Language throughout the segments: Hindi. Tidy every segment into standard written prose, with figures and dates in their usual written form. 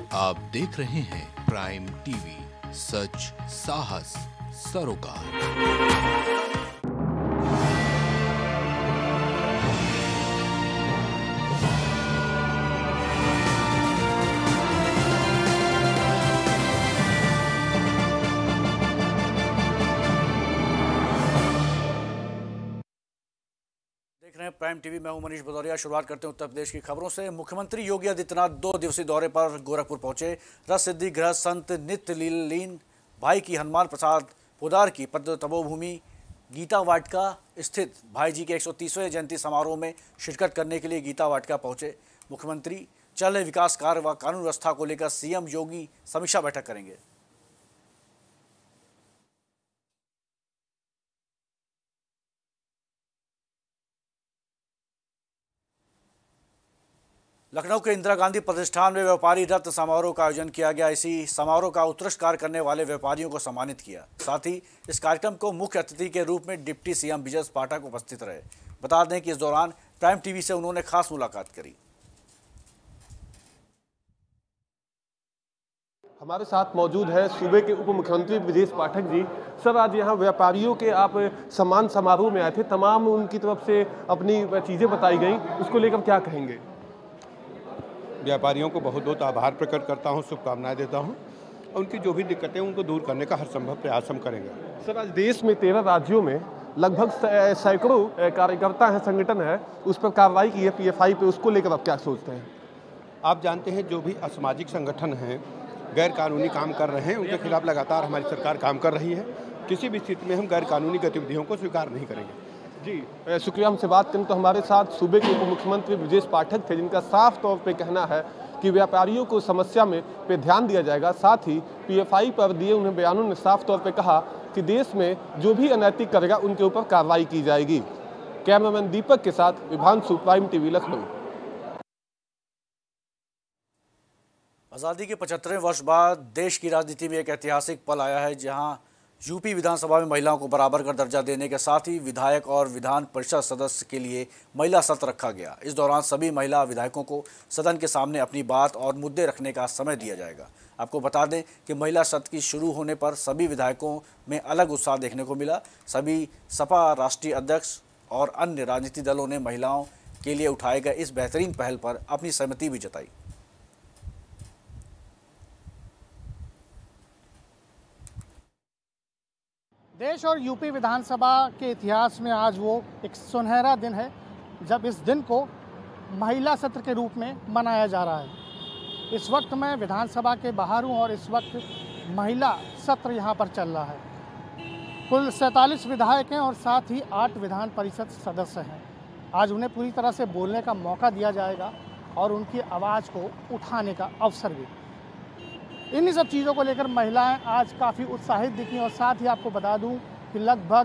आप देख रहे हैं प्राइम टीवी, सच साहस सरोकार। देख रहे हैं प्राइम टीवी, मैं हूं मनीष भदौरिया। शुरुआत करते हैं उत्तर प्रदेश की खबरों से। मुख्यमंत्री योगी आदित्यनाथ 2 दिवसीय दौरे पर गोरखपुर पहुंचे। रस सिद्धि गृह संत नित्य लीन भाई की हनुमान प्रसाद पोदार की पद तपोभूमि गीता वाटिका स्थित भाई जी के 130वें जयंती समारोह में शिरकत करने के लिए गीता वाटिका पहुंचे। मुख्यमंत्री चल रहे विकास कार्य व कानून व्यवस्था को लेकर सीएम योगी समीक्षा बैठक करेंगे। लखनऊ के इंदिरा गांधी प्रतिष्ठान में व्यापारी रत्न समारोह का आयोजन किया गया। इसी समारोह का उत्कृष्ट कार्य करने वाले व्यापारियों को सम्मानित किया। साथ ही इस कार्यक्रम को मुख्य अतिथि के रूप में डिप्टी सीएम विजय पाठक उपस्थित रहे। बता दें कि इस दौरान प्राइम टीवी से उन्होंने खास मुलाकात करी। हमारे साथ मौजूद है सूबे के उप मुख्यमंत्री विजय पाठक जी। सर, आज यहाँ व्यापारियों के आप सम्मान समारोह में आए थे, तमाम उनकी तरफ से अपनी चीज़ें बताई गई, उसको लेकर क्या कहेंगे? व्यापारियों को बहुत बहुत आभार प्रकट करता हूं, शुभकामनाएं देता हूं और उनकी जो भी दिक्कतें उनको दूर करने का हर संभव प्रयास हम करेंगे। सर, आज देश में 13 राज्यों में लगभग सैकड़ों कार्यकर्ता हैं, संगठन है, उस पर कार्रवाई की है पीएफआई पे, उसको लेकर आप क्या सोचते हैं? आप जानते हैं जो भी असामाजिक संगठन हैं, गैर कानूनी काम कर रहे हैं, उनके खिलाफ लगातार हमारी सरकार काम कर रही है। किसी भी स्थिति में हम गैर कानूनी गतिविधियों को स्वीकार नहीं करेंगे। जी शुक्रिया। हमसे बात करें तो हमारे साथ सूबे के उप मुख्यमंत्री विजय पाठक थे, जिनका साफ तौर पे कहना है कि व्यापारियों को समस्या में पे ध्यान दिया जाएगा। साथ ही पीएफआई पर दिए उन्हें बयानों ने साफ तौर पे कहा कि देश में जो भी अनैतिक करेगा उनके ऊपर कार्रवाई की जाएगी। कैमरामैन दीपक के साथ विभांशु, प्राइम टीवी, लखनऊ। आज़ादी के 75वें वर्ष बाद देश की राजनीति में एक ऐतिहासिक पल आया है, जहां यूपी विधानसभा में महिलाओं को बराबर का दर्जा देने के साथ ही विधायक और विधान परिषद सदस्य के लिए महिला सत्र रखा गया। इस दौरान सभी महिला विधायकों को सदन के सामने अपनी बात और मुद्दे रखने का समय दिया जाएगा। आपको बता दें कि महिला सत्र की शुरू होने पर सभी विधायकों में अलग उत्साह देखने को मिला। सभी सपा राष्ट्रीय अध्यक्ष और अन्य राजनीतिक दलों ने महिलाओं के लिए उठाए गए इस बेहतरीन पहल पर अपनी सहमति भी जताई। देश और यूपी विधानसभा के इतिहास में आज वो एक सुनहरा दिन है, जब इस दिन को महिला सत्र के रूप में मनाया जा रहा है। इस वक्त मैं विधानसभा के बाहर हूँ और इस वक्त महिला सत्र यहाँ पर चल रहा है। कुल 47 विधायक हैं और साथ ही 8 विधान परिषद सदस्य हैं। आज उन्हें पूरी तरह से बोलने का मौका दिया जाएगा और उनकी आवाज़ को उठाने का अवसर भी। इन्हीं सब चीज़ों को लेकर महिलाएं आज काफ़ी उत्साहित दिखी। और साथ ही आपको बता दूं कि लगभग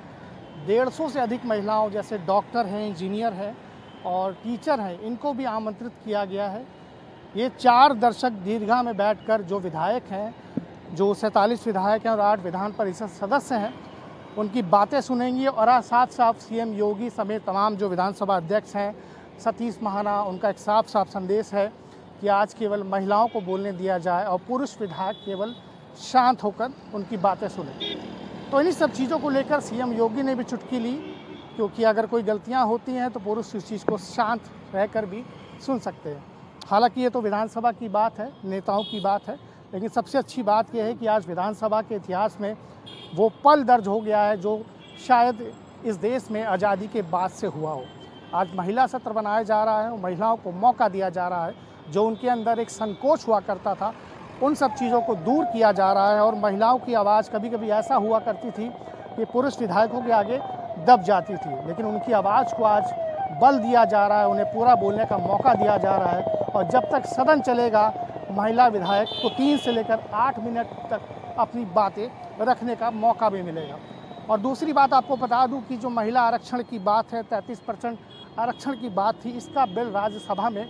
150 से अधिक महिलाओं, जैसे डॉक्टर हैं, इंजीनियर हैं और टीचर हैं, इनको भी आमंत्रित किया गया है। ये 4 दर्शक दीर्घा में बैठकर जो विधायक हैं, जो 47 विधायक हैं और 8 विधान परिषद सदस्य हैं, उनकी बातें सुनेंगी। और साथ साफ सीएम योगी समेत तमाम जो विधानसभा अध्यक्ष हैं, सतीश महाना, उनका एक साफ साफ संदेश है कि आज केवल महिलाओं को बोलने दिया जाए और पुरुष विधायक केवल शांत होकर उनकी बातें सुने। तो इन्हीं सब चीज़ों को लेकर सीएम योगी ने भी चुटकी ली, क्योंकि अगर कोई गलतियां होती हैं तो पुरुष इस चीज़ को शांत रहकर भी सुन सकते हैं। हालांकि ये तो विधानसभा की बात है, नेताओं की बात है, लेकिन सबसे अच्छी बात यह है कि आज विधानसभा के इतिहास में वो पल दर्ज हो गया है जो शायद इस देश में आज़ादी के बाद से हुआ हो। आज महिला सत्र बनाया जा रहा है और महिलाओं को मौका दिया जा रहा है। जो उनके अंदर एक संकोच हुआ करता था, उन सब चीज़ों को दूर किया जा रहा है। और महिलाओं की आवाज़ कभी कभी ऐसा हुआ करती थी कि पुरुष विधायकों के आगे दब जाती थी, लेकिन उनकी आवाज़ को आज बल दिया जा रहा है, उन्हें पूरा बोलने का मौका दिया जा रहा है। और जब तक सदन चलेगा, महिला विधायक को 3 से लेकर 8 मिनट तक अपनी बातें रखने का मौका भी मिलेगा। और दूसरी बात आपको बता दूं कि जो महिला आरक्षण की बात है, 33% आरक्षण की बात थी, इसका बिल राज्यसभा में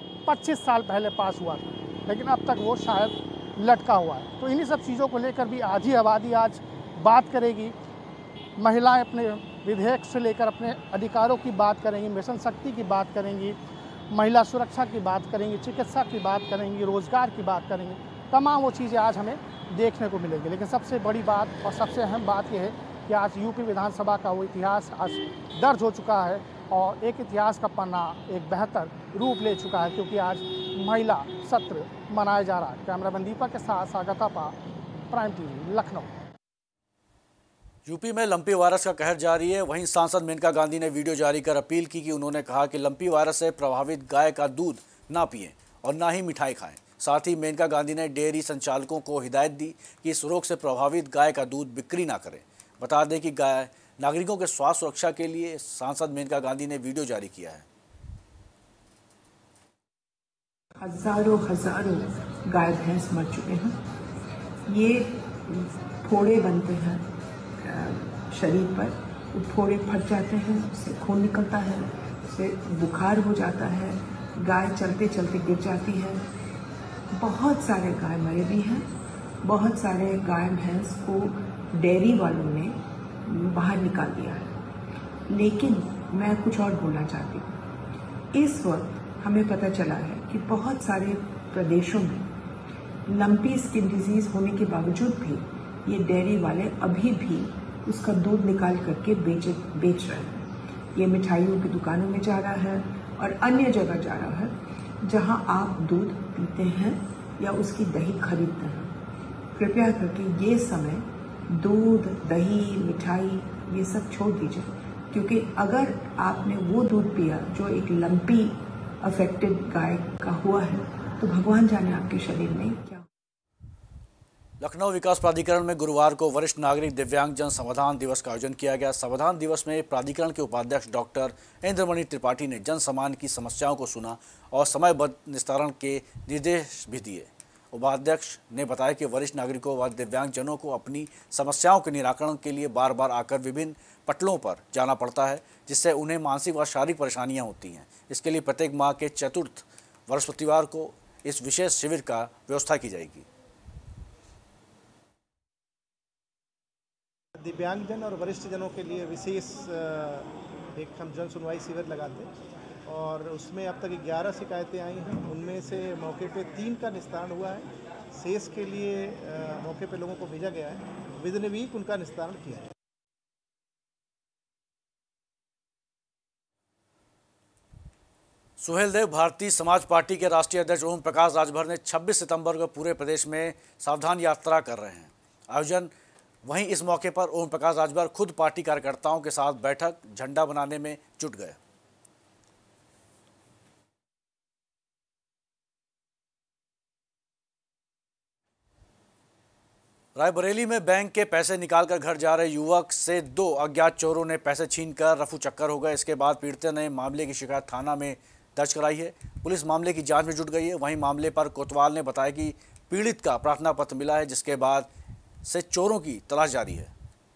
25 साल पहले पास हुआ था, लेकिन अब तक वो शायद लटका हुआ है। तो इन्हीं सब चीज़ों को लेकर भी आज ही आबादी आज बात करेगी। महिलाएं अपने विधेयक से लेकर अपने अधिकारों की बात करेंगी, मिशन शक्ति की बात करेंगी, महिला सुरक्षा की बात करेंगे, चिकित्सा की बात करेंगे, रोज़गार की बात करेंगे, तमाम वो चीज़ें आज हमें देखने को मिलेंगी। लेकिन सबसे बड़ी बात और सबसे अहम बात यह है कि आज यूपी विधानसभा का वो इतिहास आज दर्ज हो चुका है और एक इतिहास का पन्ना एक बेहतर रूप ले चुका है, क्योंकि आज महिला सत्र मनाया जा रहा है। कैमरामैन दीपक के साथ Sagar Thapa, Prime TV, Lucknow. UP में लंपी वायरस का कहर जारी है। वहीं सांसद मेनका गांधी ने वीडियो जारी कर अपील की कि उन्होंने कहा कि लंपी वायरस से प्रभावित गाय का दूध ना पिएं और ना ही मिठाई खाएं। साथ ही मेनका गांधी ने डेयरी संचालकों को हिदायत दी कि इस रोग से प्रभावित गाय का दूध बिक्री ना करें। बता दें कि गाय नागरिकों के स्वास्थ्य सुरक्षा के लिए सांसद मेनका गांधी ने वीडियो जारी किया है। हजारों गाय भैंस मर चुके हैं। ये फोड़े बनते हैं शरीर पर, वो फोड़े फट जाते हैं, उससे खून निकलता है, उससे बुखार हो जाता है, गाय चलते चलते गिर जाती है। बहुत सारे गाय मरे भी हैं, बहुत सारे गाय भैंस को डेयरी वालों ने बाहर निकाल दिया है। लेकिन मैं कुछ और बोलना चाहती हूँ। इस वक्त हमें पता चला है कि बहुत सारे प्रदेशों में लंपी स्किन डिजीज होने के बावजूद भी ये डेयरी वाले अभी भी उसका दूध निकाल करके बेच रहे हैं। ये मिठाइयों की दुकानों में जा रहा है और अन्य जगह जा रहा है जहां आप दूध पीते हैं या उसकी दही खरीदते हैं। कृपया करके ये समय दूध, दही, मिठाई ये सब छोड़ दीजिए, क्योंकि अगर आपने वो दूध पिया जो एक लंपी अफेक्टेड गाय का हुआ है तो भगवान जाने आपके शरीर में क्या। लखनऊ विकास प्राधिकरण में गुरुवार को वरिष्ठ नागरिक दिव्यांगजन समाधान दिवस का आयोजन किया गया। समाधान दिवस में प्राधिकरण के उपाध्यक्ष डॉक्टर इंद्रमणि त्रिपाठी ने जन सामान्य की समस्याओं को सुना और समयबद्ध निस्तारण के निर्देश भी दिए। उपाध्यक्ष ने बताया कि वरिष्ठ नागरिकों व दिव्यांगजनों को अपनी समस्याओं के निराकरण के लिए बार बार आकर विभिन्न पटलों पर जाना पड़ता है, जिससे उन्हें मानसिक व शारीरिक परेशानियां होती हैं। इसके लिए प्रत्येक माह के चतुर्थ बृहस्पतिवार को इस विशेष शिविर का व्यवस्था की जाएगी। दिव्यांगजन और वरिष्ठ जनों के लिए विशेष एक हम जन सुनवाई शिविर लगाते हैं और उसमें अब तक 11 शिकायतें आई हैं। उनमें से मौके पे 3 का निस्तारण हुआ है। शेष के लिए मौके पे लोगों को भेजा गया है। विद इन वीक उनका निस्तारण किया है। सुहेल देव भारतीय समाज पार्टी के राष्ट्रीय अध्यक्ष ओम प्रकाश राजभर ने 26 सितंबर को पूरे प्रदेश में सावधान यात्रा कर रहे हैं आयोजन। वहीं इस मौके पर ओम प्रकाश राजभर खुद पार्टी कार्यकर्ताओं के साथ बैठक झंडा बनाने में जुट गए। रायबरेली में बैंक के पैसे निकालकर घर जा रहे युवक से 2 अज्ञात चोरों ने पैसे छीनकर रफू चक्कर हो गए। इसके बाद पीड़ित ने मामले की शिकायत थाना में दर्ज कराई है। पुलिस मामले की जांच में जुट गई है। वहीं मामले पर कोतवाल ने बताया कि पीड़ित का प्रार्थना पत्र मिला है, जिसके बाद से चोरों की तलाश जारी है।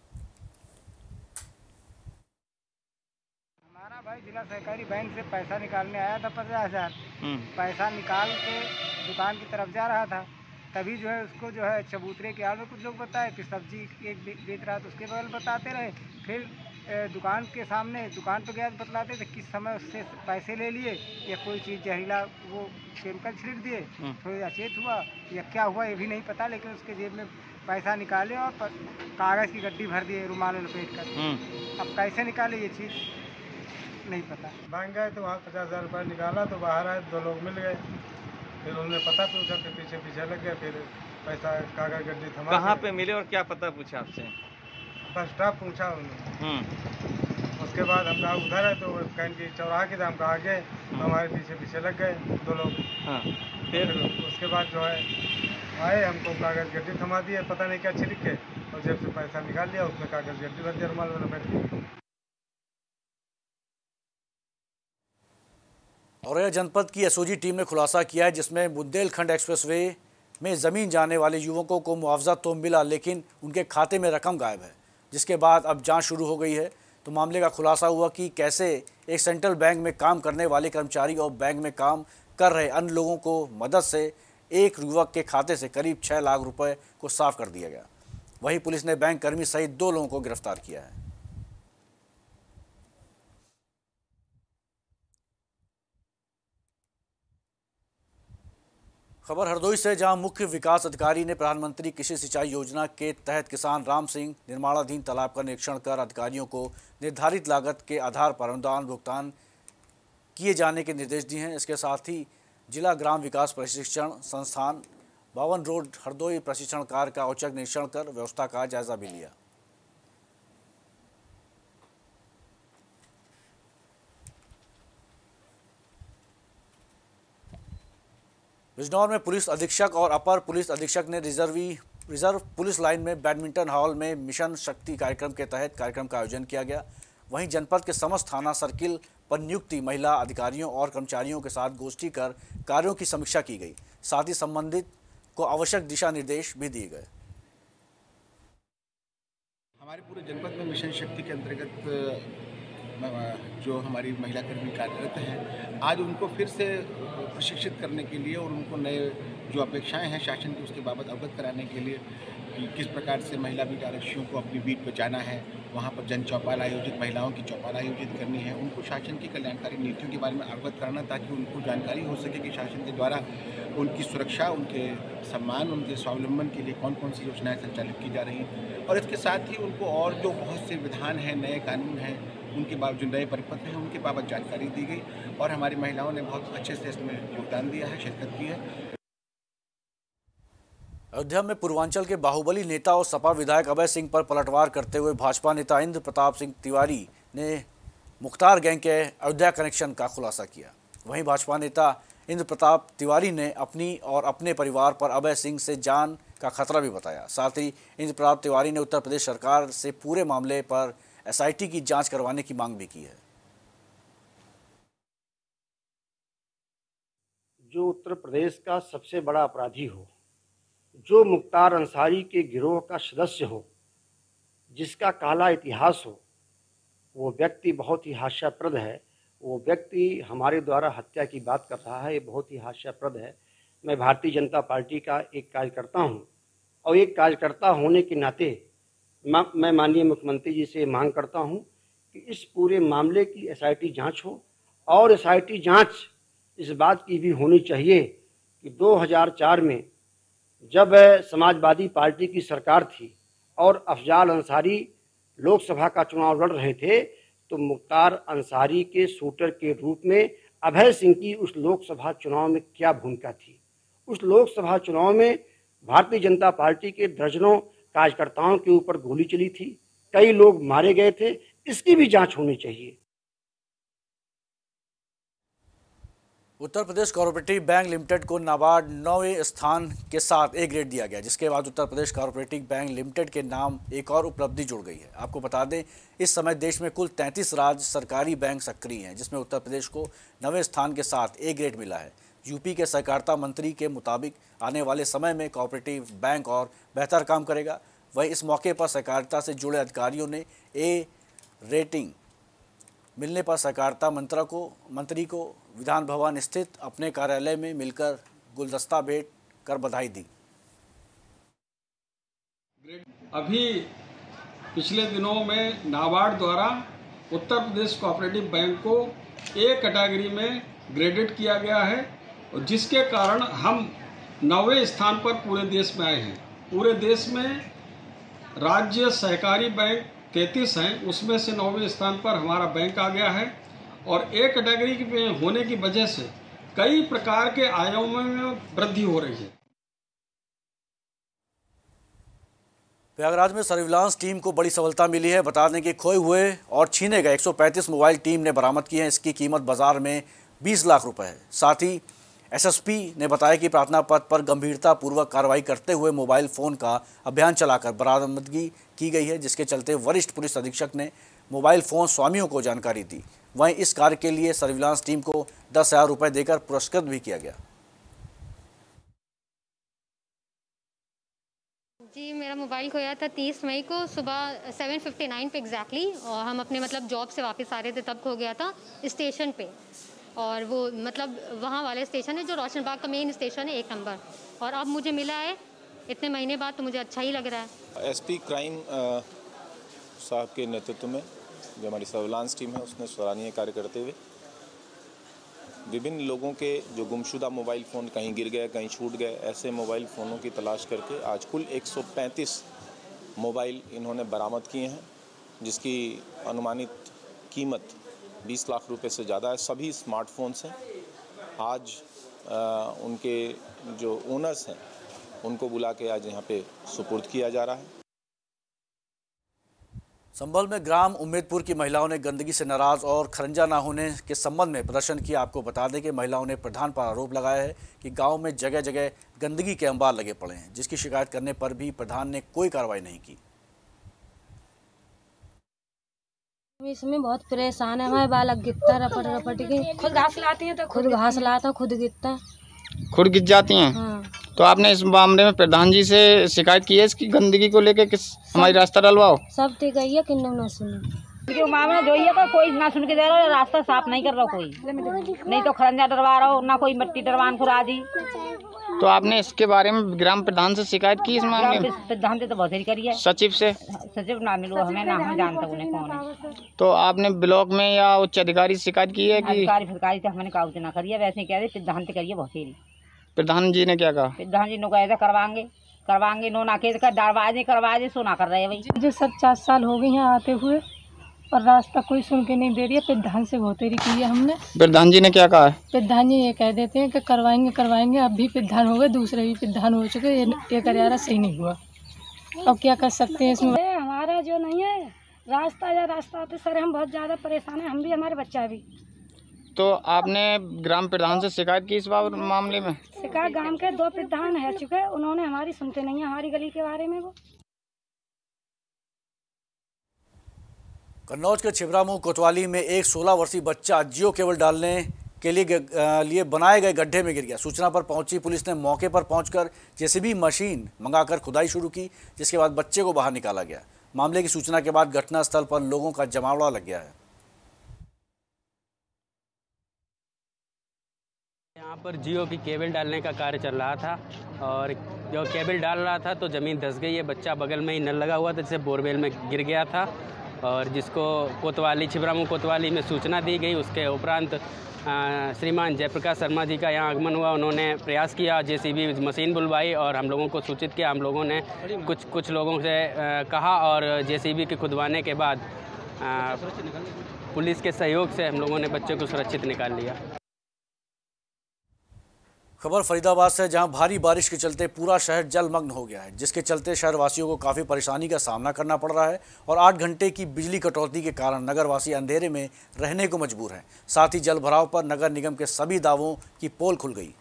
हमारा भाई जिला सहकारी बैंक से पैसा निकालने आया था 50,000। पैसा निकाल के दुकान की तरफ जा रहा था, तभी जो है उसको जो है चबूतरे के आड़ में कुछ लोग बताए, फिर सब्जी एक बेच रहा था उसके बगल बताते रहे, फिर दुकान के सामने दुकान पर गया बतलाते थे किस समय उससे पैसे ले लिए या कोई चीज़ जहरीला वो केमिकल छिड़क दिए। थोड़ा अचेत हुआ या क्या हुआ ये भी नहीं पता, लेकिन उसके जेब में पैसा निकाले और कागज़ की गड्डी भर दिए रुमाल में लपेट कर। अब कैसे निकाले ये चीज़ नहीं पता। बैंक गए तो वहाँ 50,000 रुपये निकाला तो बाहर आए 2 लोग मिल गए, फिर उन्होंने पता पूछा, फिर पीछे लग गया, फिर पैसा कागज गड्डी थमा। कहाँ पे मिले और क्या पता पूछा आपसे? बस स्टॉप पूछा उन्होंने। उसके बाद हम कहा उधर है, तो कहीं की चौराहा की हम कहा आगे, तो हमारे पीछे लग गए 2 लोग। फिर उसके बाद जो है आए, हमको कागज गड्डी थमा दिए, पता नहीं क्या छिड़क के, और जेब से पैसा निकाल लिया, उसमें कागज गड्डी भर दिया रुमाल में लपेट के। औरैया जनपद की एसओजी टीम ने खुलासा किया है, जिसमें बुंदेलखंड एक्सप्रेसवे में ज़मीन जाने वाले युवकों को मुआवजा तो मिला, लेकिन उनके खाते में रकम गायब है। जिसके बाद अब जांच शुरू हो गई है। तो मामले का खुलासा हुआ कि कैसे एक सेंट्रल बैंक में काम करने वाले कर्मचारी और बैंक में काम कर रहे अन्य लोगों को मदद से एक युवक के खाते से करीब 6 लाख रुपए को साफ कर दिया गया। वहीं पुलिस ने बैंक कर्मी सहित 2 लोगों को गिरफ्तार किया है। खबर हरदोई से, जहां मुख्य विकास अधिकारी ने प्रधानमंत्री कृषि सिंचाई योजना के तहत किसान राम सिंह निर्माणाधीन तालाब का निरीक्षण कर अधिकारियों को निर्धारित लागत के आधार पर अनुदान भुगतान किए जाने के निर्देश दिए हैं। इसके साथ ही जिला ग्राम विकास प्रशिक्षण संस्थान 52 रोड हरदोई प्रशिक्षण कार्य का औचक निरीक्षण कर व्यवस्था का जायजा भी लिया। बिजनौर में पुलिस अधीक्षक और अपर पुलिस अधीक्षक ने रिजर्व पुलिस लाइन में बैडमिंटन हॉल में मिशन शक्ति कार्यक्रम के तहत कार्यक्रम का आयोजन किया गया। वहीं जनपद के समस्त थाना सर्किल पर नियुक्त महिला अधिकारियों और कर्मचारियों के साथ गोष्ठी कर कार्यों की समीक्षा की गई। साथ ही संबंधित को आवश्यक दिशा निर्देश भी दिए गए। हमारे पूरे जनपद में मिशन शक्ति के अंतर्गत जो हमारी महिला कर्मी कार्यरत हैं, आज उनको फिर से प्रशिक्षित करने के लिए और उनको नए जो अपेक्षाएं हैं शासन की उसके बाबत अवगत कराने के लिए कि किस प्रकार से महिला बीट आरक्षियों को अपनी बीट पर जाना है, वहाँ पर जन चौपाल आयोजित, महिलाओं की चौपाल आयोजित करनी है, उनको शासन की कल्याणकारी नीतियों के बारे में अवगत कराना ताकि उनको जानकारी हो सके कि शासन के द्वारा उनकी सुरक्षा, उनके सम्मान, उनके स्वावलंबन के लिए कौन कौन सी योजनाएं संचालित की जा रही हैं। और इसके साथ ही उनको और जो बहुत से विधान हैं, नए कानून हैं, उनके बाबत जो नए परिपत्र हैं उनके बाबत जानकारी दी गई और हमारी महिलाओं ने बहुत अच्छे से इसमें योगदान दिया है, शिरकत की है। अयोध्या में पूर्वांचल के बाहुबली नेता और सपा विधायक अभय सिंह पर पलटवार करते हुए भाजपा नेता इंद्र प्रताप सिंह तिवारी ने मुख्तार गैंग के अयोध्या कनेक्शन का खुलासा किया। वहीं भाजपा नेता इंद्र प्रताप तिवारी ने अपनी और अपने परिवार पर अभय सिंह से जान का खतरा भी बताया। साथ ही इंद्र प्रताप तिवारी ने उत्तर प्रदेश सरकार से पूरे मामले पर SIT की जांच करवाने की मांग भी की है। जो उत्तर प्रदेश का सबसे बड़ा अपराधी हो, जो मुख्तार अंसारी के गिरोह का सदस्य हो, जिसका काला इतिहास हो, वो व्यक्ति बहुत ही हास्यास्पद है। वो व्यक्ति हमारे द्वारा हत्या की बात कर रहा है, ये बहुत ही हास्यास्पद है। मैं भारतीय जनता पार्टी का एक कार्यकर्ता हूँ और एक कार्यकर्ता होने के नाते मैं माननीय मुख्यमंत्री जी से मांग करता हूँ कि इस पूरे मामले की SIT जांच हो और SIT जांच इस बात की भी होनी चाहिए कि 2004 में जब समाजवादी पार्टी की सरकार थी और अफजाल अंसारी लोकसभा का चुनाव लड़ रहे थे, तो मुख्तार अंसारी के शूटर के रूप में अभय सिंह की उस लोकसभा चुनाव में क्या भूमिका थी। उस लोकसभा चुनाव में भारतीय जनता पार्टी के दर्जनों कार्यकर्ताओं के ऊपर गोली चली थी, कई लोग मारे गए थे, इसकी भी जांच होनी चाहिए। Uttar Pradesh cooperative bank limited को नाबार्ड 9वें स्थान के साथ A ग्रेड दिया गया, जिसके बाद Uttar Pradesh cooperative bank limited के नाम एक और उपलब्धि जुड़ गई है। आपको बता दें, इस समय देश में कुल 33 राज्य सरकारी बैंक सक्रिय हैं, जिसमें उत्तर प्रदेश को 9वें स्थान के साथ A ग्रेड मिला है। यूपी के सहकारिता मंत्री के मुताबिक आने वाले समय में कोऑपरेटिव बैंक और बेहतर काम करेगा। वहीं इस मौके पर सहकारिता से जुड़े अधिकारियों ने A रेटिंग मिलने पर सहकारिता मंत्री को विधान भवन स्थित अपने कार्यालय में मिलकर गुलदस्ता भेंट कर बधाई दी। अभी पिछले दिनों में नाबार्ड द्वारा उत्तर प्रदेश कोऑपरेटिव बैंक को A कैटेगरी में ग्रेडेड किया गया है और जिसके कारण हम 9वें स्थान पर पूरे देश में आए हैं। पूरे देश में राज्य सहकारी बैंक 33 हैं, उसमें से 9वें स्थान पर हमारा बैंक आ गया है और A कैटेगरी में होने की वजह से कई प्रकार के आयामों में वृद्धि हो रही है। प्रयागराज में सर्विलांस टीम को बड़ी सफलता मिली है। बता दें कि खोए हुए और छीने गए 135 मोबाइल टीम ने बरामद किए हैं। इसकी कीमत बाजार में 20 लाख रुपए है। साथ ही SSP ने बताया कि प्रार्थना पत्र पर गंभीरता पूर्वक कार्रवाई करते हुए मोबाइल फ़ोन का अभियान चलाकर बरामदगी की गई है, जिसके चलते वरिष्ठ पुलिस अधीक्षक ने मोबाइल फ़ोन स्वामियों को जानकारी दी। वहीं इस कार्य के लिए सर्विलांस टीम को 10,000 रुपये देकर पुरस्कृत भी किया गया। जी, मेरा मोबाइल खोया था 30 मई को सुबह 7:59 पे एग्जैक्टली, और हम अपने जॉब से वापस आ रहे थे, तब खो गया था स्टेशन पे। और वो वहाँ वाले स्टेशन है जो रोशन बाग का मेन स्टेशन है 1 नंबर, और अब मुझे मिला है इतने महीने बाद, तो मुझे अच्छा ही लग रहा है। SP क्राइम साहब के नेतृत्व में जो हमारी सर्विलांस टीम है उसने सराहनीय कार्य करते हुए विभिन्न लोगों के जो गुमशुदा मोबाइल फ़ोन कहीं गिर गए, कहीं छूट गए, ऐसे मोबाइल फ़ोनों की तलाश करके आज कुल 135 मोबाइल इन्होंने बरामद किए हैं, जिसकी अनुमानित कीमत 20 लाख रुपए से ज़्यादा है। सभी स्मार्टफोन्स हैं। आज उनके जो ओनर्स हैं उनको बुला के आज यहाँ पे सुपुर्द किया जा रहा है। संभल में ग्राम उम्मेदपुर की महिलाओं ने गंदगी से नाराज और खरंजा न होने के संबंध में प्रदर्शन किया। आपको बता दें कि महिलाओं ने प्रधान पर आरोप लगाया है कि गांव में जगह जगह गंदगी के अंबार लगे पड़े हैं, जिसकी शिकायत करने पर भी प्रधान ने कोई कार्रवाई नहीं की। इसमें बहुत परेशान है, हमारे बालक गिरता रपट रपट के, खुद घास लाती हैं तो खुद घास लाता, खुद गिरता, खुद गिर जाती हैं। हाँ। तो आपने इस मामले में प्रधान जी से शिकायत की है इसकी गंदगी को लेके, किस हमारी रास्ता डलवाओ? सब ठीक है, ये किन्नू ना सुने जो मामला जो ये कोई ना सुन के दे रहा, रास्ता साफ नहीं कर रहा कोई, नहीं तो खरंजा डरवा रहा हो, ना कोई मिट्टी डरवान को राजी। तो आपने इसके बारे में ग्राम प्रधान से शिकायत की इस मामले में? प्रधान से तो बहुत ही करी है। सचिव से? सचिव ना मिलो हमें, ना हम जानते उन्हें कौन है। तो आपने ब्लॉक में या उच्च अधिकारी से शिकायत की है? कि अधिकारी तो हमने कागज ना करिए, वैसे कह रहे प्रधान से करिए बहुत ही। प्रधान जी ने क्या कहा? प्रधान जी ने कहा करवाएंगे नो ना के करवाए सो ना कर रहे हैं भाई। मुझे 7-4 साल हो गए यहाँ आते हुए और रास्ता कोई सुन के नहीं दे रही है। प्रधान से बहुत देरी की है हमने। प्रधान जी ने क्या कहा है? प्रधान जी ये कह देते हैं कि करवाएंगे। अब भी प्रधान हो गए, दूसरे भी प्रधान हो चुके, ये करारा सही नहीं हुआ। अब क्या कर सकते हैं इसमें? हमारा जो नहीं है रास्ता तो सर हम बहुत ज़्यादा परेशान है, हम भी हमारे बच्चा भी। तो आपने ग्राम प्रधान से शिकायत की इस मामले में? शिकायत गांव के 2 प्रधान है चुके, उन्होंने हमारी सुनते नहीं है हमारी गली के बारे में। वो कन्नौज के छिबरामऊ कोतवाली में एक 16 वर्षीय बच्चा जियो केबल डालने के लिए बनाए गए गड्ढे में गिर गया। सूचना पर पहुंची पुलिस ने मौके पर पहुंचकर जेसीबी मशीन मंगाकर खुदाई शुरू की, जिसके बाद बच्चे को बाहर निकाला गया। मामले की सूचना के बाद घटनास्थल पर लोगों का जमावड़ा लग गया है। यहाँ पर जियो की केबल डालने का कार्य चल रहा था और जो केबल डाल रहा था तो ज़मीन धंस गई। ये बच्चा बगल में ही नल लगा हुआ था जिससे बोरवेल में गिर गया था और जिसको कोतवाली छिबरामऊ कोतवाली में सूचना दी गई। उसके उपरांत श्रीमान जयप्रकाश शर्मा जी का यहाँ आगमन हुआ। उन्होंने प्रयास किया, जेसीबी मशीन बुलवाई और हम लोगों को सूचित किया। हम लोगों ने कुछ लोगों से कहा और जेसीबी के खुदवाने के बाद पुलिस के सहयोग से हम लोगों ने बच्चे को सुरक्षित निकाल लिया। खबर फरीदाबाद से, जहां भारी बारिश के चलते पूरा शहर जलमग्न हो गया है, जिसके चलते शहरवासियों को काफ़ी परेशानी का सामना करना पड़ रहा है और 8 घंटे की बिजली कटौती के कारण नगरवासी अंधेरे में रहने को मजबूर हैं। साथ ही जल भराव पर नगर निगम के सभी दावों की पोल खुल गई।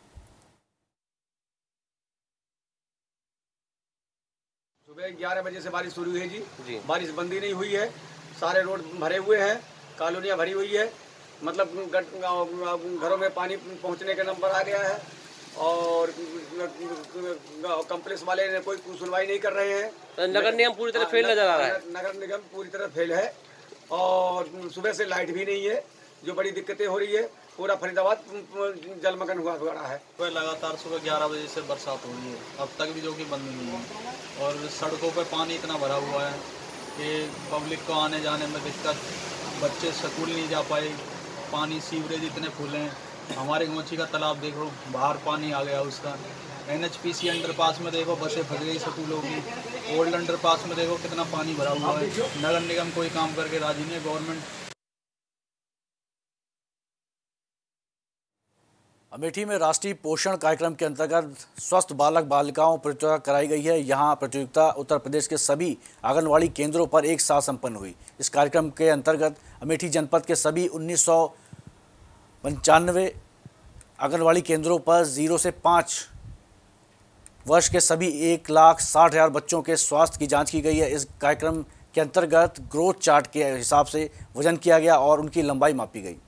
सुबह 11 बजे से बारिश शुरू हुई है जी। बारिश बंदी नहीं हुई है, सारे रोड भरे हुए हैं, कॉलोनियाँ भरी हुई है, मतलब घरों में पानी पहुँचने का नंबर आ गया है और कॉम्प्लेक्स वाले ने कोई सुनवाई नहीं कर रहे हैं। तो नगर निगम पूरी तरह फेल नजर आ रहा है। नगर निगम पूरी तरह फेल है और सुबह से लाइट भी नहीं है, जो बड़ी दिक्कतें हो रही है। पूरा फरीदाबाद जलमग्न हुआ रहा है। तो लगातार सुबह 11 बजे से बरसात हो रही है, अब तक भी जो कि बंद नहीं है और सड़कों पर पानी इतना भरा हुआ है कि पब्लिक को आने जाने में दिक्कत, बच्चे स्कूल नहीं जा पाए, पानी सीवरेज इतने फूले हैं। हमारे गोची का तालाब देखो, बाहर पानी आ गया उसका। NHPC अंडरपास में देखो बसें फंस गई स्कूलों की। ओल्ड अंडरपास में देखो कितना पानी भरा हुआ है। नगर निगम कोई काम करके राजी नहीं है, गवर्नमेंट। अमेठी में राष्ट्रीय पोषण कार्यक्रम के अंतर्गत स्वस्थ बालक बालिकाओं प्रतियोगिता कराई गई है। यहां प्रतियोगिता उत्तर प्रदेश के सभी आंगनवाड़ी केंद्रों पर एक साथ संपन्न हुई। इस कार्यक्रम के अंतर्गत अमेठी जनपद के सभी 1995 आंगनवाड़ी केंद्रों पर 0 से 5 वर्ष के सभी 1,60,000 बच्चों के स्वास्थ्य की जांच की गई है। इस कार्यक्रम के अंतर्गत ग्रोथ चार्ट के हिसाब से वजन किया गया और उनकी लंबाई मापी गई।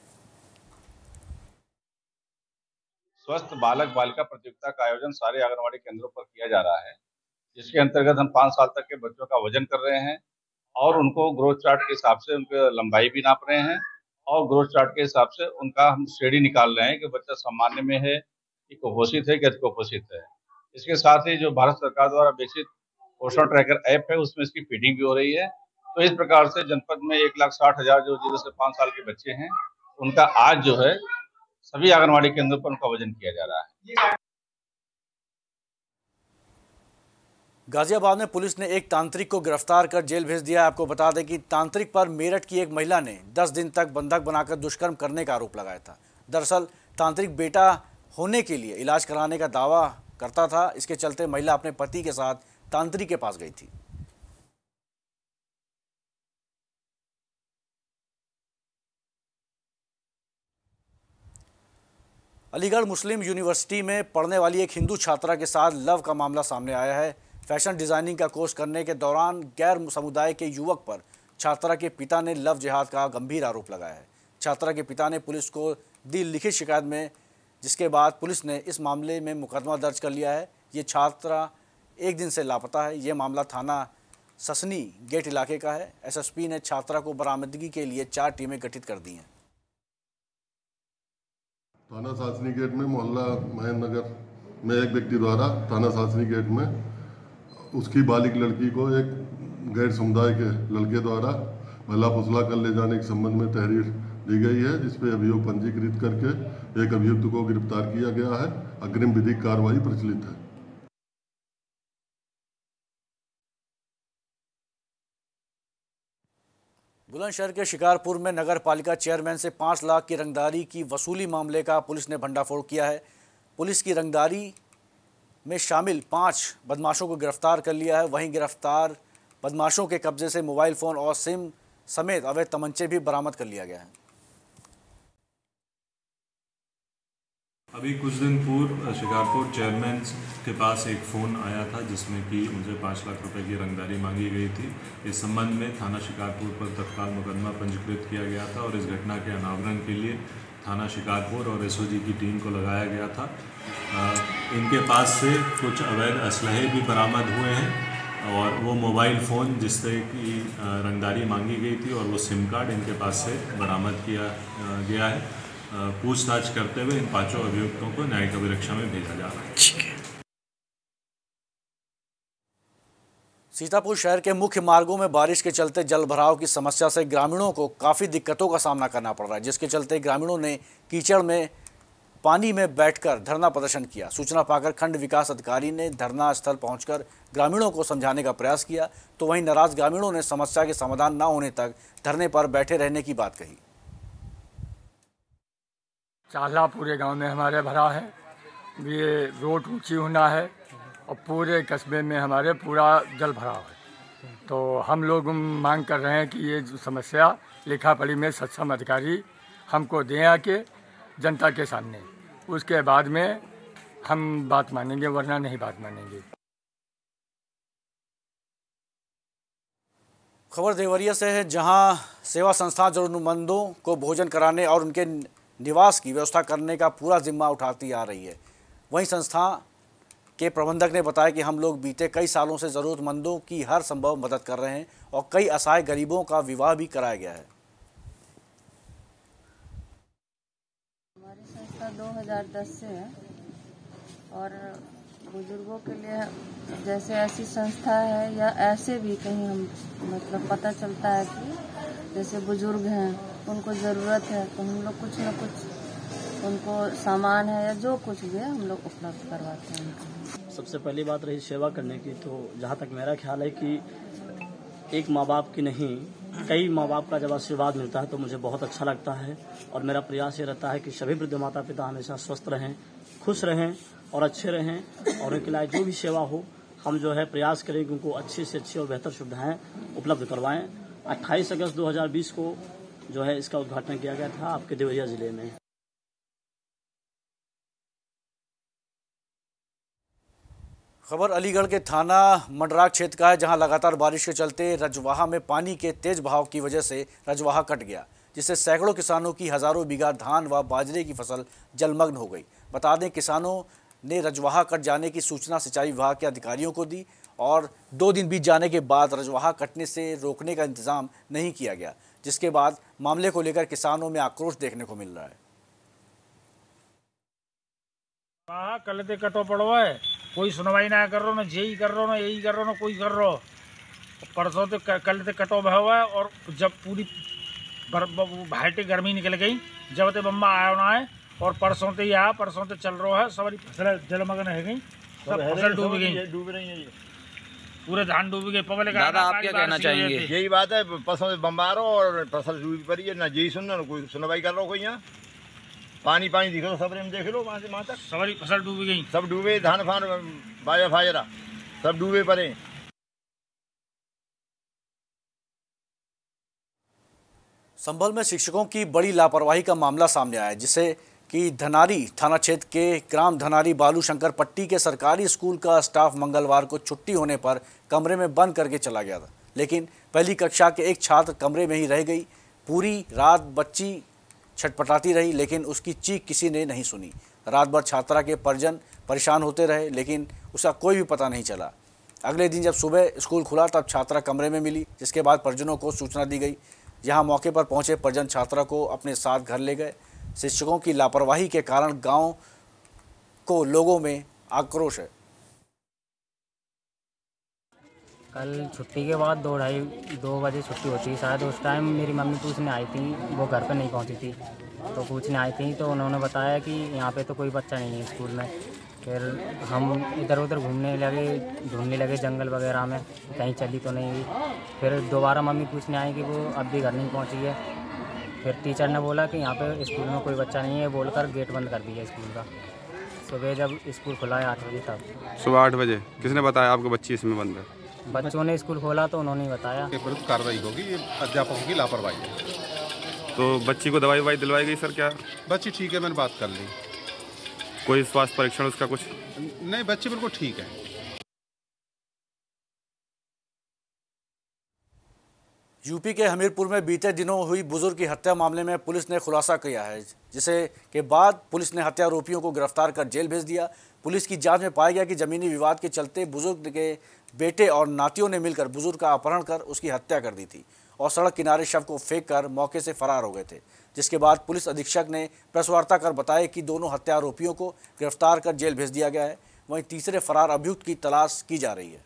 स्वस्थ बालक बालिका प्रतियोगिता का आयोजन सारे आंगनवाड़ी केंद्रों पर किया जा रहा है, जिसके अंतर्गत हम 5 साल तक के बच्चों का वजन कर रहे हैं और उनको ग्रोथ चार्ट के हिसाब से उनकी लंबाई भी नाप रहे हैं और ग्रोथ चार्ट के हिसाब से उनका हम श्रेणी निकाल रहे हैं कि बच्चा सामान्य में है, कि कुपोषित है, कि अति कुपोषित है। इसके साथ ही जो भारत सरकार द्वारा विकसित पोषण ट्रैकर ऐप है, उसमें इसकी फीडिंग भी हो रही है। तो इस प्रकार से जनपद में 1,60,000 जो 0 से 5 साल के बच्चे हैं, उनका आज जो है सभी आंगनबाड़ी केंद्रों पर उनका वजन किया जा रहा है। गाजियाबाद में पुलिस ने एक तांत्रिक को गिरफ्तार कर जेल भेज दिया। आपको बता दें कि तांत्रिक पर मेरठ की एक महिला ने 10 दिन तक बंधक बनाकर दुष्कर्म करने का आरोप लगाया था। दरअसल तांत्रिक बेटा होने के लिए इलाज कराने का दावा करता था। इसके चलते महिला अपने पति के साथ तांत्रिक के पास गई थी। अलीगढ़ मुस्लिम यूनिवर्सिटी में पढ़ने वाली एक हिंदू छात्रा के साथ लव का मामला सामने आया है। फैशन डिजाइनिंग का कोर्स करने के दौरान गैर समुदाय के युवक पर छात्रा के पिता ने लव जिहाद का गंभीर आरोप लगाया है। छात्रा के पिता ने पुलिस को दी लिखित शिकायत में, जिसके बाद पुलिस ने इस मामले में मुकदमा दर्ज कर लिया है। ये छात्रा एक दिन से लापता है। ये मामला थाना ससनी गेट इलाके का है। एसएसपी ने छात्रा को बरामदगी के लिए 4 टीमें गठित कर दी हैं। थाना सासनी गेट में मोहल्ला महेंद्र नगर में एक व्यक्ति द्वारा थाना सासनी गेट में उसकी बालिग लड़की को एक गैर समुदाय के लड़के द्वारा भला फुसला कर ले जाने के संबंध में तहरीर दी गई है, जिसपे अभियोग पंजीकृत करके एक अभियुक्त को गिरफ्तार किया गया है। अग्रिम विधिक कार्रवाई प्रचलित है। बुलंदशहर के शिकारपुर में नगर पालिका चेयरमैन से 5 लाख की रंगदारी की वसूली मामले का पुलिस ने भंडाफोड़ किया है। पुलिस की रंगदारी में शामिल 5 बदमाशों को गिरफ्तार कर लिया है। वहीं गिरफ्तार बदमाशों के कब्जे से मोबाइल फ़ोन और सिम समेत अवैध तमंचे भी बरामद कर लिया गया है। अभी कुछ दिन पूर्व शिकारपुर चेयरमैन के पास एक फ़ोन आया था जिसमें कि उनसे 5 लाख रुपए की रंगदारी मांगी गई थी। इस संबंध में थाना शिकारपुर पर तत्काल मुकदमा पंजीकृत किया गया था और इस घटना के अनावरण के लिए थाना शिकारपुर और एसओजी की टीम को लगाया गया था। इनके पास से कुछ अवैध असलहे भी बरामद हुए हैं और वो मोबाइल फ़ोन जिससे कि रंगदारी मांगी गई थी और वो सिम कार्ड इनके पास से बरामद किया गया है। पूछताछ करते हुए इन 5 अभियुक्तों को न्यायिक अभिरक्षा में भेजा जा रहा है। सीतापुर शहर के मुख्य मार्गों में बारिश के चलते जल भराव की समस्या से ग्रामीणों को काफ़ी दिक्कतों का सामना करना पड़ रहा है, जिसके चलते ग्रामीणों ने कीचड़ में पानी में बैठकर धरना प्रदर्शन किया। सूचना पाकर खंड विकास अधिकारी ने धरना स्थल पहुंचकर ग्रामीणों को समझाने का प्रयास किया, तो वहीं नाराज ग्रामीणों ने समस्या के समाधान न होने तक धरने पर बैठे रहने की बात कही। चाला पूरे गांव में हमारे भरा है, ये रोड ऊंची होना है और पूरे कस्बे में हमारे पूरा जल भरा है। तो हम लोग मांग कर रहे हैं कि ये जो समस्या लिखा पढ़ी में सक्षम अधिकारी हमको दें आके जनता के सामने, उसके बाद में हम बात मानेंगे, वरना नहीं बात मानेंगे। खबर देवरिया से है, जहां सेवा संस्था जरूरतमंदों को भोजन कराने और उनके निवास की व्यवस्था करने का पूरा जिम्मा उठाती आ रही है। वहीं संस्था के प्रबंधक ने बताया कि हम लोग बीते कई सालों से ज़रूरतमंदों की हर संभव मदद कर रहे हैं और कई असहाय गरीबों का विवाह भी कराया गया है। हमारी संस्था 2010 से है और बुजुर्गों के लिए जैसे ऐसी संस्था है या ऐसे भी कहीं हम मतलब पता चलता है कि जैसे बुजुर्ग हैं उनको ज़रूरत है तो हम लोग कुछ न कुछ उनको सामान है या जो कुछ भी है हम लोग उपलब्ध करवाते हैं। सबसे पहली बात रही सेवा करने की, तो जहाँ तक मेरा ख्याल है कि एक माँ बाप की नहीं कई माँ बाप का जब आशीर्वाद मिलता है तो मुझे बहुत अच्छा लगता है और मेरा प्रयास ये रहता है कि सभी वृद्ध माता पिता हमेशा स्वस्थ रहें, खुश रहें और अच्छे रहें और उनके लिए जो भी सेवा हो हम जो है प्रयास करें कि उनको अच्छी से अच्छी और बेहतर सुविधाएं उपलब्ध करवाएं। 28 अगस्त 2020 को जो है इसका उद्घाटन किया गया था आपके देवरिया जिले में। खबर अलीगढ़ के थाना मंडराग क्षेत्र का है, जहां लगातार बारिश के चलते रजवाहा में पानी के तेज बहाव की वजह से रजवाहा कट गया, जिससे सैकड़ों किसानों की हजारों बीघा धान व बाजरे की फसल जलमग्न हो गई। बता दें किसानों ने रजवाहा कट जाने की सूचना सिंचाई विभाग के अधिकारियों को दी और 2 दिन बीत जाने के बाद रजवाहा कटने से रोकने का इंतजाम नहीं किया गया, जिसके बाद मामले को लेकर किसानों में आक्रोश देखने को मिल रहा है। कल ते कटो पड़ो है, कोई सुनवाई ना कर रहा, ना यही कर रहा, ना यही कर रहा, ना कोई कर रहा। परसों तो कल ते कटो हुआ है और जब पूरी भाटी गर्मी निकल गई, जब ते बम्बा आया ना है और परसों से यहाँ परसों से चल रहा है, सारी फसल जलमग्न है गई, सब फसल डूब गई, डूब रही है, पूरे धान डूब गए। पब्लिक दादा आप क्या कहना चाहेंगे? यही बात है, परसों से बम्बारो और फसल डूबी पड़ी है, ना जी सुनना ना कोई सुनवाई कर रहा हो कोई। यहाँ पानी पानी दिख रहा, सब में देख लो, वहाँ से वहाँ तक सारी फसल डूब गई, सब डूबे, धान फान बाजा फाजरा सब डूबे पड़े। संभल में शिक्षकों की बड़ी लापरवाही का मामला सामने आया, जिसे कि धनारी थाना क्षेत्र के ग्राम धनारी बालू शंकर पट्टी के सरकारी स्कूल का स्टाफ मंगलवार को छुट्टी होने पर कमरे में बंद करके चला गया था। लेकिन पहली कक्षा के एक छात्र कमरे में ही रह गई। पूरी रात बच्ची छटपटाती रही, लेकिन उसकी चीख किसी ने नहीं सुनी। रात भर छात्रा के परिजन परेशान होते रहे, लेकिन उसका कोई भी पता नहीं चला। अगले दिन जब सुबह स्कूल खुला तब छात्रा कमरे में मिली, जिसके बाद परिजनों को सूचना दी गई। यहाँ मौके पर पहुंचे परिजन छात्रा को अपने साथ घर ले गए। शिक्षकों की लापरवाही के कारण गांव को लोगों में आक्रोश है। कल छुट्टी के बाद 2 बजे छुट्टी होती है शायद, उस टाइम मेरी मम्मी पूछने आई थी, वो घर पर नहीं पहुंची थी, तो पूछने आई थी तो उन्होंने बताया कि यहाँ पे तो कोई बच्चा नहीं है स्कूल में। फिर हम इधर उधर घूमने लगे, ढूंढने लगे जंगल वगैरह में, कहीं चली तो नहीं हुई। फिर दोबारा मम्मी पूछने आई कि वो अब भी घर नहीं पहुँची है। फिर टीचर ने बोला कि यहाँ पे स्कूल में कोई बच्चा नहीं है, बोलकर गेट बंद कर दिया स्कूल का। सुबह जब स्कूल खुला है 8 बजे तक। सुबह 8 बजे किसने बताया आपको बच्ची इसमें बंद है? बच्चों ने स्कूल खोला तो उन्होंने ही बताया। के विरुद्ध कार्रवाई होगी, ये अध्यापकों की लापरवाही है। तो बच्ची को दवाई दिलवाई गई सर? क्या बच्ची ठीक है, मैंने बात कर ली। कोई स्वास्थ्य परीक्षण उसका कुछ? नहीं, बच्ची बिल्कुल ठीक है। यूपी के हमीरपुर में बीते दिनों हुई बुजुर्ग की हत्या मामले में पुलिस ने खुलासा किया है, जिसे के बाद पुलिस ने हत्या आरोपियों को गिरफ्तार कर जेल भेज दिया। पुलिस की जांच में पाया गया कि जमीनी विवाद के चलते बुजुर्ग के बेटे और नातियों ने मिलकर बुजुर्ग का अपहरण कर उसकी हत्या कर दी थी और सड़क किनारे शव को फेंक कर मौके से फरार हो गए थे। जिसके बाद पुलिस अधीक्षक ने प्रेस वार्ता कर बताया कि दोनों हत्या आरोपियों को गिरफ्तार कर जेल भेज दिया गया है। वहीं तीसरे फरार अभियुक्त की तलाश की जा रही है।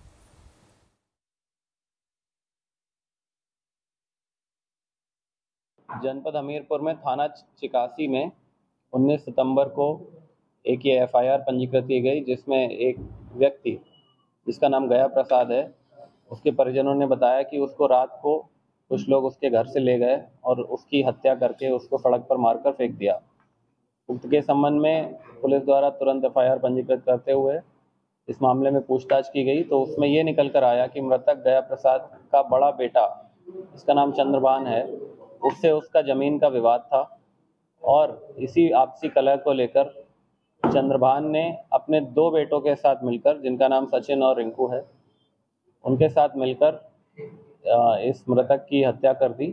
जनपद हमीरपुर में थाना चिकासी में 19 सितंबर को एक ये एफआईआर पंजीकृत की गई, जिसमें एक व्यक्ति जिसका नाम गया प्रसाद है, उसके परिजनों ने बताया कि उसको रात को कुछ लोग उसके घर से ले गए और उसकी हत्या करके उसको सड़क पर मारकर फेंक दिया। उक्त के संबंध में पुलिस द्वारा तुरंत एफआईआर पंजीकृत करते हुए इस मामले में पूछताछ की गई, तो उसमें ये निकल कर आया कि मृतक गया प्रसाद का बड़ा बेटा, इसका नाम चंद्रभान है, उससे उसका ज़मीन का विवाद था और इसी आपसी कलह को लेकर चंद्रभान ने अपने 2 बेटों के साथ मिलकर, जिनका नाम सचिन और रिंकू है, उनके साथ मिलकर इस मृतक की हत्या कर दी।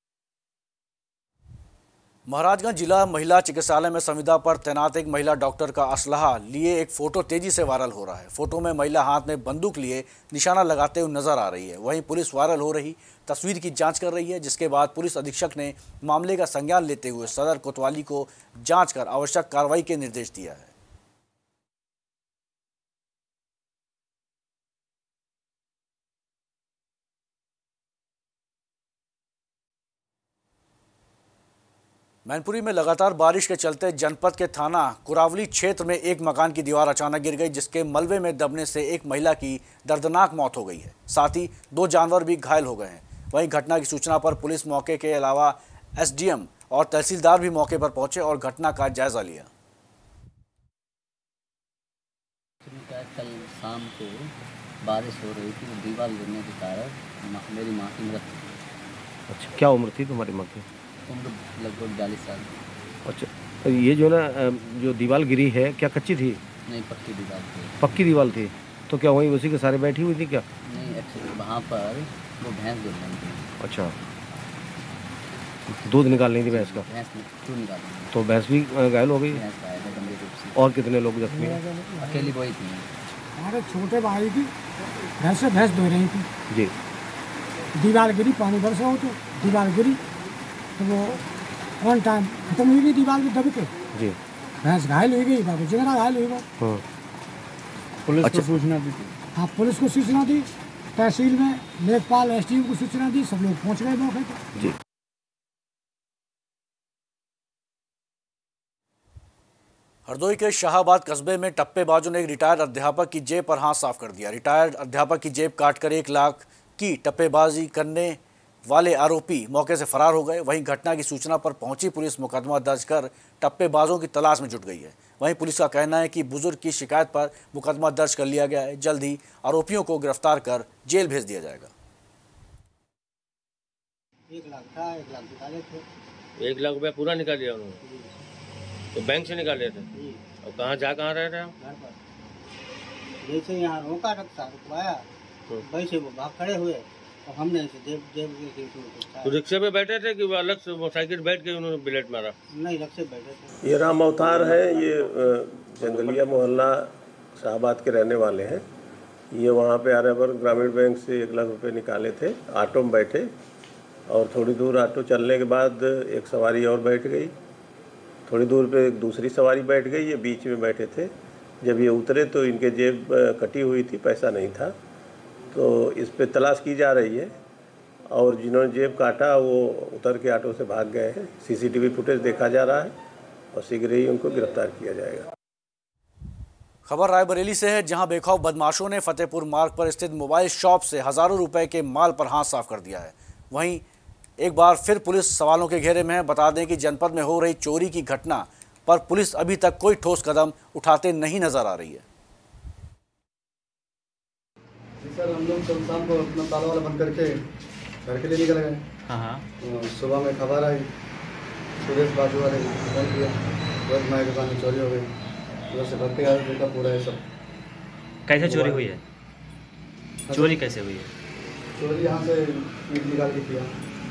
महाराजगंज जिला महिला चिकित्सालय में संविदा पर तैनात एक महिला डॉक्टर का असलहा लिए एक फोटो तेजी से वायरल हो रहा है। फोटो में महिला हाथ में बंदूक लिए निशाना लगाते हुए नजर आ रही है। वहीं पुलिस वायरल हो रही तस्वीर की जांच कर रही है, जिसके बाद पुलिस अधीक्षक ने मामले का संज्ञान लेते हुए सदर कोतवाली को जांच कर आवश्यक कार्रवाई के निर्देश दिया है। मैनपुरी में लगातार बारिश के चलते जनपद के थाना कुरावली क्षेत्र में एक मकान की दीवार अचानक गिर गई, जिसके मलबे में दबने से एक महिला की दर्दनाक मौत हो गई है। साथ ही 2 जानवर भी घायल हो गए हैं। वहीं घटना की सूचना पर पुलिस मौके के अलावा एसडीएम और तहसीलदार भी मौके पर पहुंचे और घटना का जायजा लिया। कल शाम को बारिश हो रही थी, दीवार गिरने के कारण मेरी माँ की मृत्यु। अच्छा, क्या उम्र थी तुम्हारी माँ की? उम्र लगभग 40 साल। अच्छा, ये जो ना जो दीवार गिरी है, क्या कच्ची थी? नहीं, पक्की दीवार थी। पक्की दीवार थी, तो क्या वहीं उसी के सारे बैठी हुई थी क्या? नहीं, एक्चुअली वहाँ पर वो भैंस दूध रही थी। अच्छा, दूध निकाल रही थी भैंस का? भैंस दूध निकाल रही थी। तो भैंस भी घायल हो गई? भैंस घायल है गंभीर रूप से। और कितने लोग जख्मी हैं? अकेली वही थी। हमारे छोटे भाई की भैंस धो रही थी जी। दीवार गिरी, पानी बरसा हो तो दीवार गिरी, तो वो ऑन टाइम खत्म हुई गई दीवार में दब के जी। भैंस घायल हो गई, बाबू जिगरा घायल हो गया। पुलिस को सूचना दी थी? हाँ, पुलिस को सूचना दी, तहसील में लेखपाल एसडीएम को सूचना दी, सब लोग पहुंच गए मौके पर जी। हरदोई के शाहाबाद कस्बे में टप्पेबाजों ने एक रिटायर्ड अध्यापक की जेब पर हाथ साफ कर दिया। रिटायर्ड अध्यापक की जेब काटकर 1 लाख की टप्पेबाजी करने वाले आरोपी मौके से फरार हो गए। वहीं घटना की सूचना पर पहुंची पुलिस मुकदमा दर्ज कर टप्पेबाजों की तलाश में जुट गई है। वहीं पुलिस का कहना है कि बुजुर्ग की शिकायत पर मुकदमा दर्ज कर लिया गया है। जल्द ही आरोपियों को गिरफ्तार कर जेल भेज दिया जाएगा। 1 लाख था, 1 लाख निकाले थे। 1 लाख रुपया पूरा निकाल लिया उन्होंने? तो बैंक से निकाले थे? और कहाँ रह रहे हैं? घर पर। जैसे यहाँ रोका रुकवाया वैसे वो भाग खड़े हुए और हमने इसे तो रिक्शे पे बैठे थे कि वो अलग से मोटरसाइकिल बैठ के उन्होंने बुलेट मारा? नहीं, रिक्शे बैठे थे। ये राम अवतार है, ये जंगलिया मोहल्ला शाहबाद के रहने वाले हैं। ये वहाँ पे आर्यावर्त ग्रामीण बैंक से 1 लाख रुपए निकाले थे। ऑटो में बैठे और थोड़ी दूर ऑटो चलने के बाद एक सवारी और बैठ गई। थोड़ी दूर पे एक दूसरी सवारी बैठ गई, ये बीच में बैठे थे। जब ये उतरे तो इनके जेब कटी हुई थी, पैसा नहीं था। तो इस पे तलाश की जा रही है और जिन्होंने जेब काटा वो उतर के ऑटो से भाग गए हैं। सीसीटीवी फुटेज देखा जा रहा है और शीघ्र ही उनको गिरफ्तार किया जाएगा। खबर रायबरेली से है, जहां बेखौफ बदमाशों ने फतेहपुर मार्ग पर स्थित मोबाइल शॉप से हजारों रुपए के माल पर हाथ साफ कर दिया है। वहीं एक बार फिर पुलिस सवालों के घेरे में है। बता दें कि जनपद में हो रही चोरी की घटना पर पुलिस अभी तक कोई ठोस कदम उठाते नहीं नजर आ रही है। सर, हम लोग कल शाम को अपना ताला वाला बंद करके घर के लिए निकल गए। सुबह में खबर आई, सुरेश बाजू वाले फोन किया, बस हमारी दुकान में चोरी हो गई। उधर से भर के आया, देखा पूरा है सब। कैसे चोरी हुई है? चोरी कैसे हुई है? चोरी यहाँ से ईट निकाल के किया।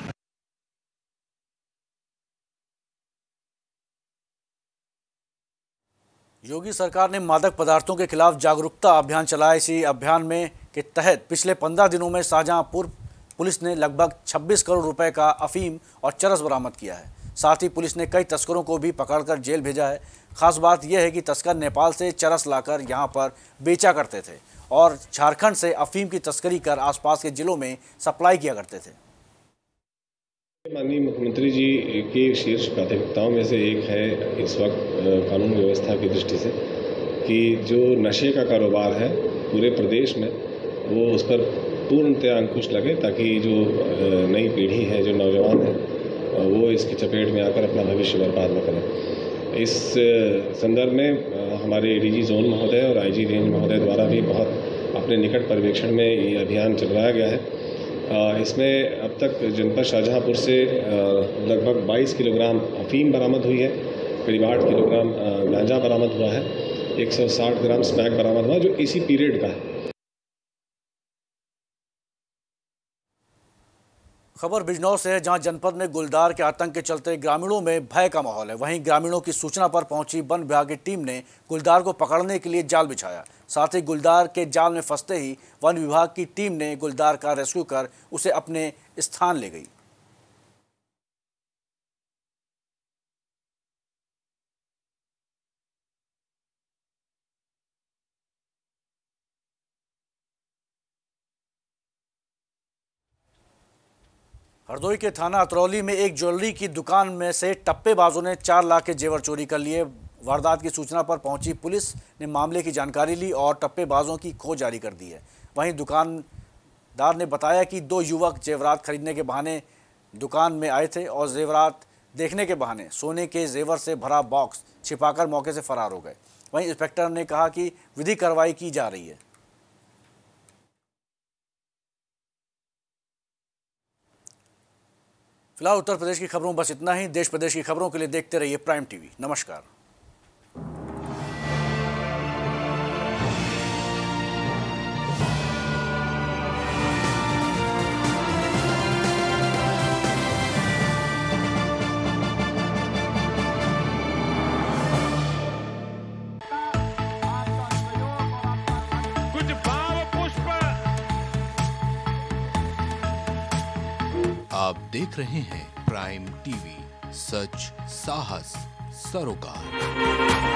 योगी सरकार ने मादक पदार्थों के खिलाफ जागरूकता अभियान चलाया। इसी अभियान में के तहत पिछले 15 दिनों में शाहजहांपुर पुलिस ने लगभग 26 करोड़ रुपए का अफीम और चरस बरामद किया है। साथ ही पुलिस ने कई तस्करों को भी पकड़कर जेल भेजा है। खास बात यह है कि तस्कर नेपाल से चरस लाकर यहां पर बेचा करते थे और झारखंड से अफीम की तस्करी कर आसपास के जिलों में सप्लाई किया करते थे। माननीय मुख्यमंत्री जी की शीर्ष प्राथमिकताओं में से एक है इस वक्त कानून व्यवस्था की दृष्टि से कि जो नशे का कारोबार है पूरे प्रदेश में वो उस पर पूर्णतः अंकुश लगे, ताकि जो नई पीढ़ी है, जो नौजवान है, वो इसकी चपेट में आकर अपना भविष्य बर्बाद न करें। इस संदर्भ में हमारे डीजी जोन महोदय और आईजी रेंज महोदय द्वारा भी बहुत अपने निकट पर्यवेक्षण में ये अभियान चलवाया गया है। इसमें अब तक जनपद शाहजहांपुर से लगभग 22 किलोग्राम अफीम बरामद हुई है, करीब 8 किलोग्राम गांजा बरामद हुआ है, 160 ग्राम स्मैक बरामद हुआ, जो इसी पीरियड का है। खबर बिजनौर से है, जहां जनपद में गुलदार के आतंक के चलते ग्रामीणों में भय का माहौल है। वहीं ग्रामीणों की सूचना पर पहुंची वन विभाग की टीम ने गुलदार को पकड़ने के लिए जाल बिछाया। साथ ही गुलदार के जाल में फंसते ही वन विभाग की टीम ने गुलदार का रेस्क्यू कर उसे अपने स्थान ले गई। हरदोई के थाना अतरौली में एक ज्वेलरी की दुकान में से टप्पेबाजों ने 4 लाख के जेवर चोरी कर लिए। वारदात की सूचना पर पहुंची पुलिस ने मामले की जानकारी ली और टप्पेबाजों की खोज जारी कर दी है। वहीं दुकानदार ने बताया कि 2 युवक जेवरात खरीदने के बहाने दुकान में आए थे और जेवरात देखने के बहाने सोने के जेवर से भरा बॉक्स छिपाकर मौके से फरार हो गए। वहीं इंस्पेक्टर ने कहा कि विधिक कार्रवाई की जा रही है। फिलहाल उत्तर प्रदेश की खबरों बस इतना ही। देश प्रदेश की खबरों के लिए देखते रहिए प्राइम टीवी। नमस्कार। कुछ भाव पुष्प। आप देख रहे हैं प्राइम टीवी, सच साहस सरोकार।